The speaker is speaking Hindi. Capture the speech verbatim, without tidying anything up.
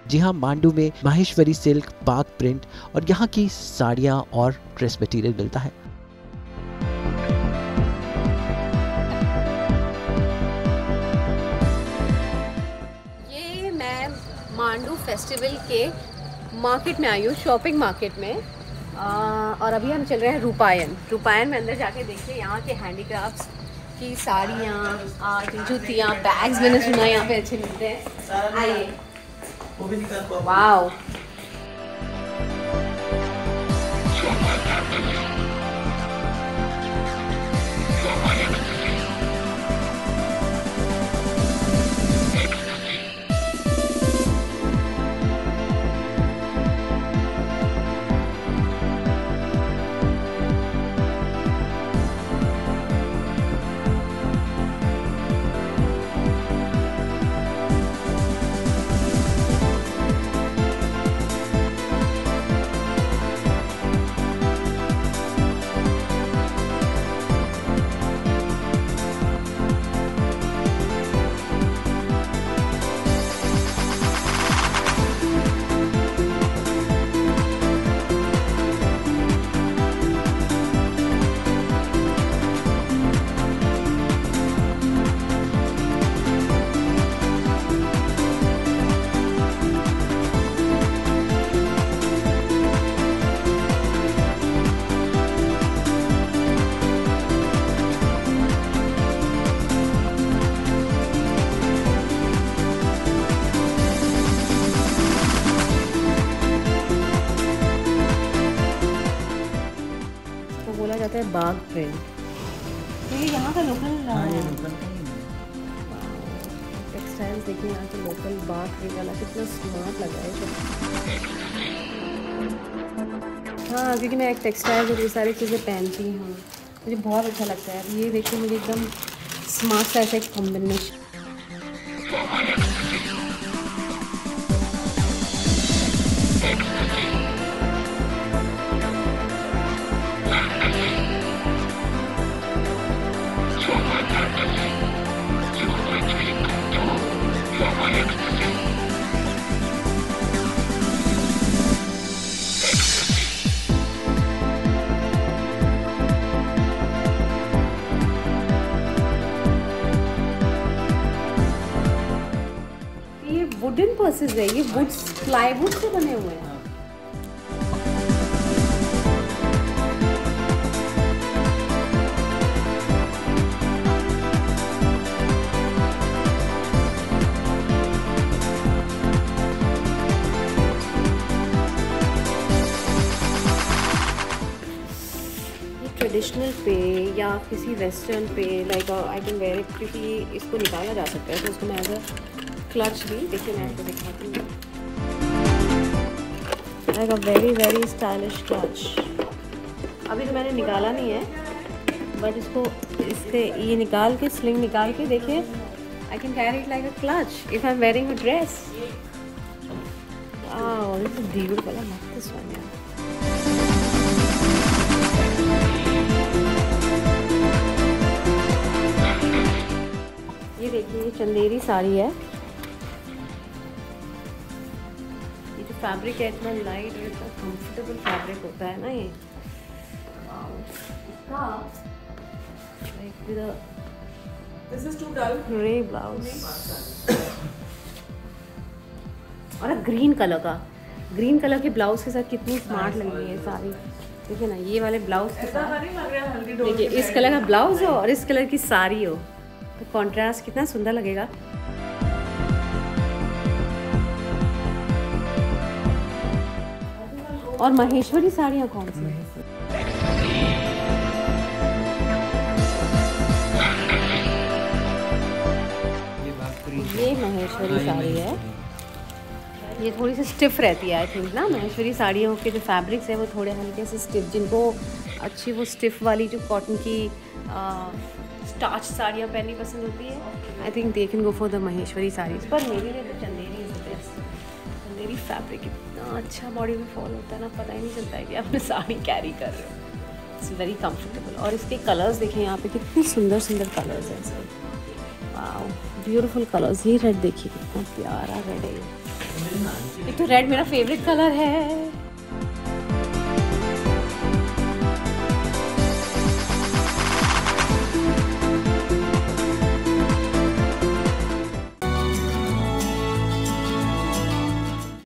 जी हाँ, मांडू में माहेश्वरी सिल्क, बाग प्रिंट और यहाँ की साड़ियाँ और ड्रेस मटेरियल मिलता है। ये मैं मांडू फेस्टिवल के मार्केट में आई हूँ, शॉपिंग मार्केट में। आ, और अभी हम चल रहे हैं रूपायन। रूपायन में अंदर जाके देखिए यहाँ के हैंडीक्राफ्ट्स की साड़ियाँ, जूतियाँ, बैग्स मैंने सुना यहाँ पे अच्छे मिलते हैं। आइए। वाओ, बोला जाता है बाग प्रिंट। तो ये यहाँ का लोकल टेक्सटाइल्स देखिए, यहाँ के लोकल बाग प्रिंट वाला कितना स्मार्ट लग रहा है। हाँ, क्योंकि मैं एक टेक्सटाइल और ये सारी चीज़ें पहनती हूँ, मुझे बहुत अच्छा लगता है। ये देखिए, मुझे एकदम स्मार्ट सा ऐसा एक कॉम्बिनेशन। वुडन पर्सेस है, ये वुड प्लाईवुड से बने हुए हैं। ट्रेडिशनल पे या किसी वेस्टर्न पे like I can wear it, क्योंकि इसको निकाला जा सकता है, तो उसको मैं एज अ क्लच भी, देखिए मैं आपको दिखाती हूँ, like a very very stylish clutch. अभी तो मैंने निकाला नहीं है, बट इसको इससे ये निकाल के, स्लिंग निकाल के देखिए, I can carry it like a clutch if I am wearing a dress. Wow, this is beautiful, I love this one यार। ये देखिए, ये चंदेरी साड़ी है। ये जो फैब्रिक है इतना लाइट और इतना कंफर्टेबल फैब्रिक होता है ना ये। इसका like with a this is too dull grey blouse और अ ग्रीन कलर का, ग्रीन कलर के ब्लाउज के साथ कितनी स्मार्ट लग रही है साड़ी। देखिए ना, ये वाले ब्लाउज के साथ देखिए, इस कलर का ब्लाउज हो और इस कलर की साड़ी हो, तो कॉन्ट्रास्ट कितना सुंदर लगेगा। और महेश्वरी साड़ियाँ कौन सी हैं? ये महेश्वरी साड़ी है, ये थोड़ी सी स्टिफ रहती है आई थिंक ना। महेश्वरी साड़ियों के जो फैब्रिक्स है वो थोड़े हल्के से स्टिफ, जिनको अच्छी वो स्टिफ वाली जो कॉटन की स्टार्च साड़ियाँ पहननी पसंद होती है, I think they can go for the Maheshwari saris. पर मेरे लिए तो Chanderi is the best. Chanderi fabric इतना अच्छा बॉडी में फॉल होता है ना, पता ही नहीं चलता है कि आपने साड़ी कैरी कर रहे हो। It's very comfortable. और इसके कलर्स देखें यहाँ पे, कितने सुंदर सुंदर कलर्स हैं इसके। Wow, beautiful colours. ये रेड देखिए कितना प्यारा रेड है। एक तो रेड मेरा फेवरेट कलर है।